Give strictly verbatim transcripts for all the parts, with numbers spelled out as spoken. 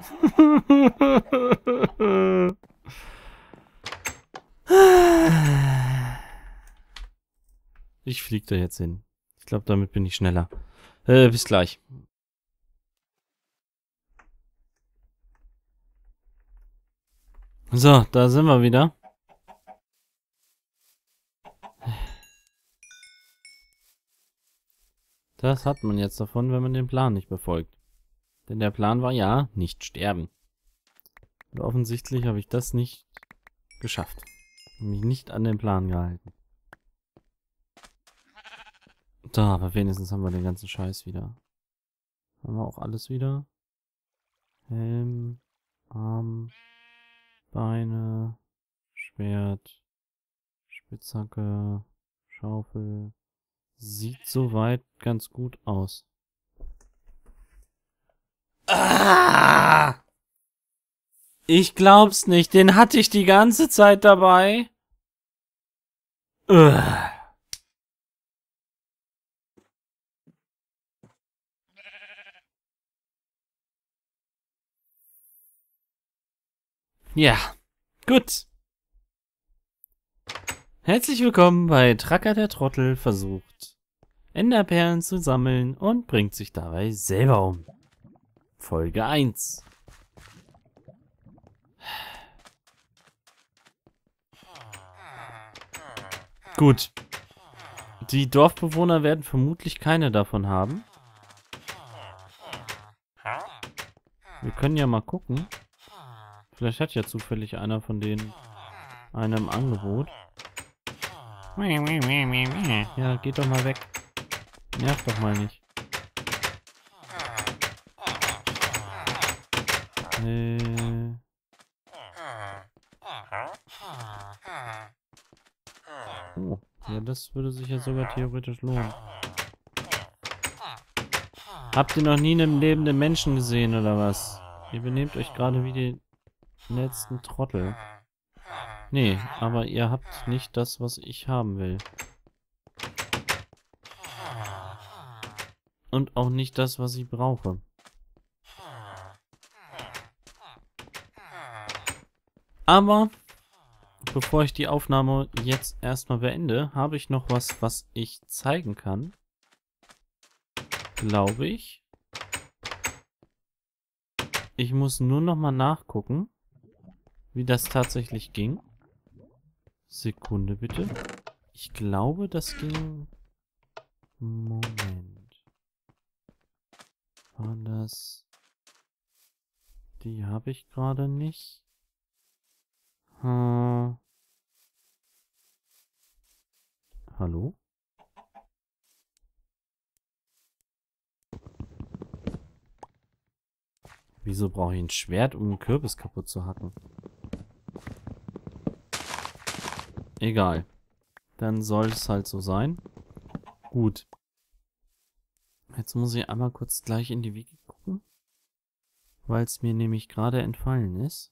Ich fliege da jetzt hin. Ich glaube, damit bin ich schneller. Äh, bis gleich. So, da sind wir wieder. Das hat man jetzt davon, wenn man den Plan nicht befolgt. Denn der Plan war ja, nicht sterben. Und offensichtlich habe ich das nicht geschafft. Mich nicht an den Plan gehalten. Da, aber wenigstens haben wir den ganzen Scheiß wieder. Haben wir auch alles wieder? Helm, Arm, Beine, Schwert, Spitzhacke, Schaufel. Sieht soweit ganz gut aus. Ah! Ich glaub's nicht, den hatte ich die ganze Zeit dabei. Ugh. Ja, gut. Herzlich willkommen bei Tracker der Trottel versucht, Enderperlen zu sammeln und bringt sich dabei selber um. Folge eins. Gut. Die Dorfbewohner werden vermutlich keine davon haben. Wir können ja mal gucken. Vielleicht hat ja zufällig einer von denen einem Angebot. Ja, geht doch mal weg. Nerv doch mal nicht. Äh. Oh, ja, das würde sich ja sogar theoretisch lohnen. Habt ihr noch nie einen lebenden Menschen gesehen, oder was? Ihr benehmt euch gerade wie die letzten Trottel. Nee, aber ihr habt nicht das, was ich haben will. Und auch nicht das, was ich brauche. Aber bevor ich die Aufnahme jetzt erstmal beende, habe ich noch was, was ich zeigen kann. Glaube ich. Ich muss nur noch mal nachgucken, wie das tatsächlich ging. Sekunde bitte. Ich glaube, das ging... Moment. War das... Die habe ich gerade nicht. Hm. Hallo? Wieso brauche ich ein Schwert, um einen Kürbis kaputt zu hacken? Egal. Dann soll es halt so sein. Gut. Jetzt muss ich einmal kurz gleich in die Wiki gucken. Weil es mir nämlich gerade entfallen ist.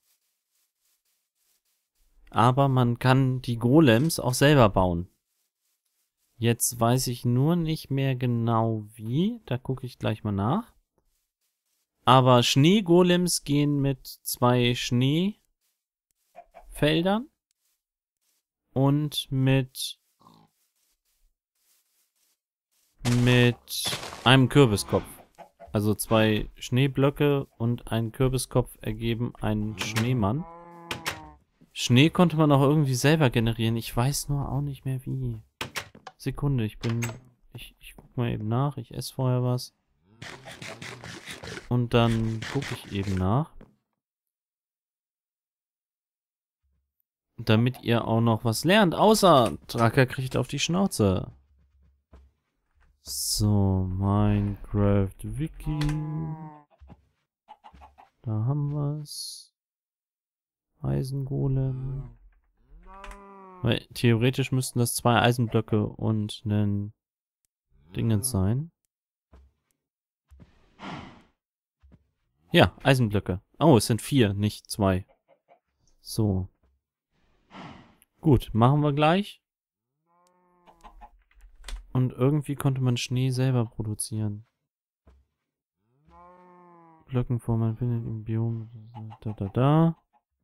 Aber man kann die Golems auch selber bauen. Jetzt weiß ich nur nicht mehr genau wie. Da gucke ich gleich mal nach. Aber Schneegolems gehen mit zwei Schneefeldern und mit mit einem Kürbiskopf. Also zwei Schneeblöcke und ein Kürbiskopf ergeben einen Schneemann. Schnee konnte man auch irgendwie selber generieren. Ich weiß nur auch nicht mehr wie. Sekunde, ich bin... Ich, ich guck mal eben nach. Ich esse vorher was. Und dann gucke ich eben nach. Damit ihr auch noch was lernt. Außer Tracker kriegt auf die Schnauze. So, Minecraft Wiki. Da haben wir's. Eisengolem. Weil theoretisch müssten das zwei Eisenblöcke und ein Dingens sein. Ja, Eisenblöcke. Oh, es sind vier, nicht zwei. So. Gut, machen wir gleich. Und irgendwie konnte man Schnee selber produzieren. Blöcken vor, man findet im Biom. Da, da, da.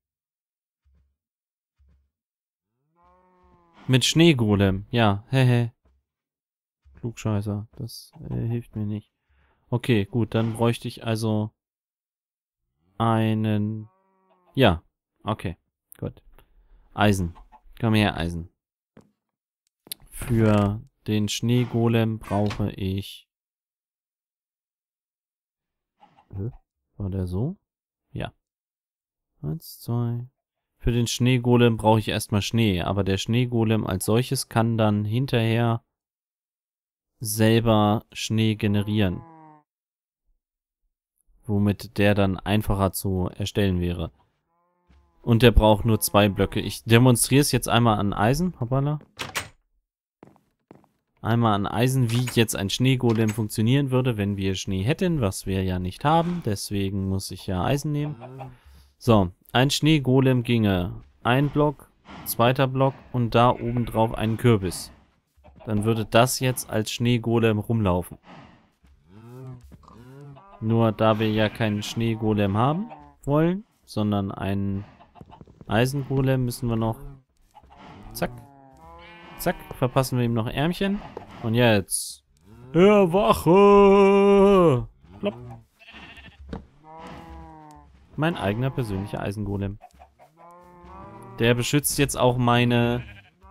Mit Schneegolem. Ja, hehe. Klugscheißer. Das äh, hilft mir nicht. Okay, gut, dann bräuchte ich also einen... Ja, okay, gut. Eisen. Komm her, Eisen. Für den Schneegolem brauche ich... War der so? Ja. Eins, zwei... Für den Schneegolem brauche ich erstmal Schnee, aber der Schneegolem als solches kann dann hinterher selber Schnee generieren. Womit der dann einfacher zu erstellen wäre. Und der braucht nur zwei Blöcke. Ich demonstriere es jetzt einmal an Eisen. Hoppala. Einmal an Eisen, wie jetzt ein Schneegolem funktionieren würde, wenn wir Schnee hätten, was wir ja nicht haben. Deswegen muss ich ja Eisen nehmen. So, ein Schneegolem ginge ein Block, zweiter Block und da oben drauf einen Kürbis. Dann würde das jetzt als Schneegolem rumlaufen. Nur da wir ja keinen Schneegolem haben wollen, sondern einen Eisengolem, müssen wir noch... Zack. Zack, verpassen wir ihm noch Ärmchen. Und jetzt... Erwache! Plopp. Mein eigener persönlicher Eisengolem. Der beschützt jetzt auch meine...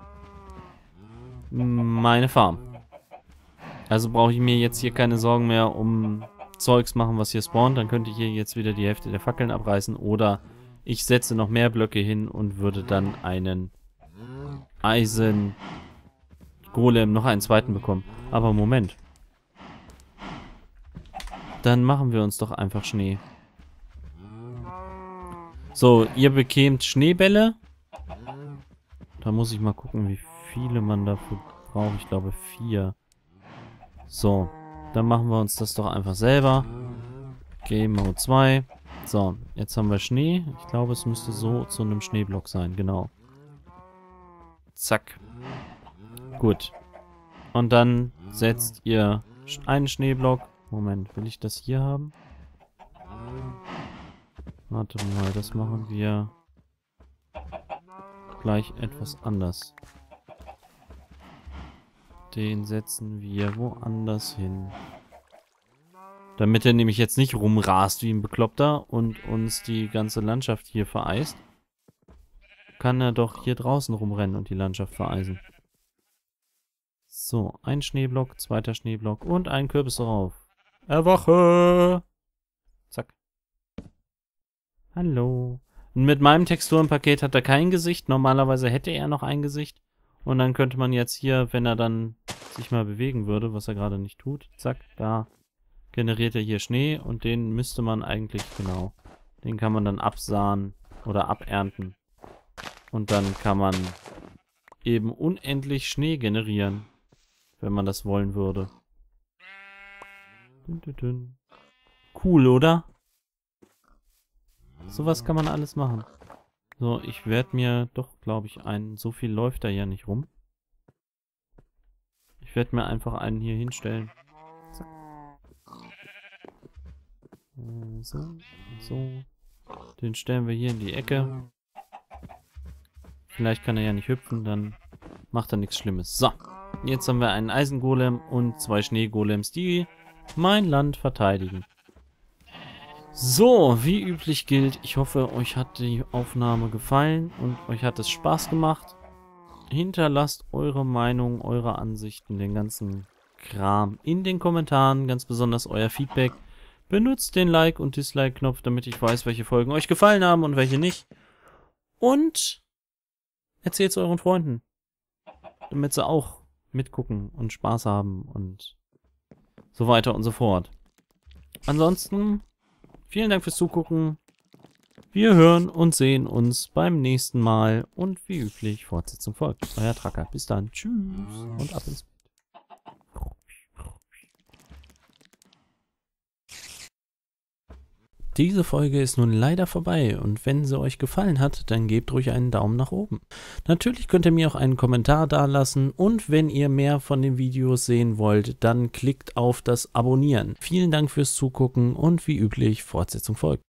meine Farm. Also brauche ich mir jetzt hier keine Sorgen mehr um Zeugs machen, was hier spawnt. Dann könnte ich hier jetzt wieder die Hälfte der Fackeln abreißen. Oder ich setze noch mehr Blöcke hin und würde dann einen Eisen... Golem noch einen zweiten bekommen. Aber Moment. Dann machen wir uns doch einfach Schnee. So, ihr bekämt Schneebälle. Da muss ich mal gucken, wie viele man dafür braucht. Ich glaube vier. So, dann machen wir uns das doch einfach selber. Game Mode zwei. So, jetzt haben wir Schnee. Ich glaube, es müsste so zu einem Schneeblock sein. Genau. Zack. Gut. Und dann setzt ihr einen Schneeblock. Moment, will ich das hier haben? Warte mal, das machen wir gleich etwas anders. Den setzen wir woanders hin. Damit er nämlich jetzt nicht rumrast wie ein Bekloppter und uns die ganze Landschaft hier vereist, kann er doch hier draußen rumrennen und die Landschaft vereisen. So, ein Schneeblock, zweiter Schneeblock und ein Kürbis drauf. Erwache! Zack. Hallo. Und mit meinem Texturenpaket hat er kein Gesicht. Normalerweise hätte er noch ein Gesicht. Und dann könnte man jetzt hier, wenn er dann sich mal bewegen würde, was er gerade nicht tut, zack, da generiert er hier Schnee und den müsste man eigentlich, genau, den kann man dann absahen oder abernten. Und dann kann man eben unendlich Schnee generieren, wenn man das wollen würde. Dün, dün, dün. Cool, oder? Sowas kann man alles machen. So, ich werde mir doch, glaube ich, einen... So viel läuft da ja nicht rum. Ich werde mir einfach einen hier hinstellen. Zack. Äh, so, so. Den stellen wir hier in die Ecke. Vielleicht kann er ja nicht hüpfen, dann macht er nichts Schlimmes. So, jetzt haben wir einen Eisengolem und zwei Schneegolems, die mein Land verteidigen. So, wie üblich gilt, ich hoffe, euch hat die Aufnahme gefallen und euch hat es Spaß gemacht. Hinterlasst eure Meinung, eure Ansichten, den ganzen Kram in den Kommentaren, ganz besonders euer Feedback. Benutzt den Like- und Dislike-Knopf, damit ich weiß, welche Folgen euch gefallen haben und welche nicht. Und erzählt es euren Freunden, damit sie auch mitgucken und Spaß haben und so weiter und so fort. Ansonsten... Vielen Dank fürs Zugucken. Wir hören und sehen uns beim nächsten Mal. Und wie üblich, Fortsetzung folgt. Euer Tracker. Bis dann. Tschüss. Und ab ins Bett. Diese Folge ist nun leider vorbei und wenn sie euch gefallen hat, dann gebt ruhig einen Daumen nach oben. Natürlich könnt ihr mir auch einen Kommentar dalassen und wenn ihr mehr von den Videos sehen wollt, dann klickt auf das Abonnieren. Vielen Dank fürs Zugucken und wie üblich, Fortsetzung folgt.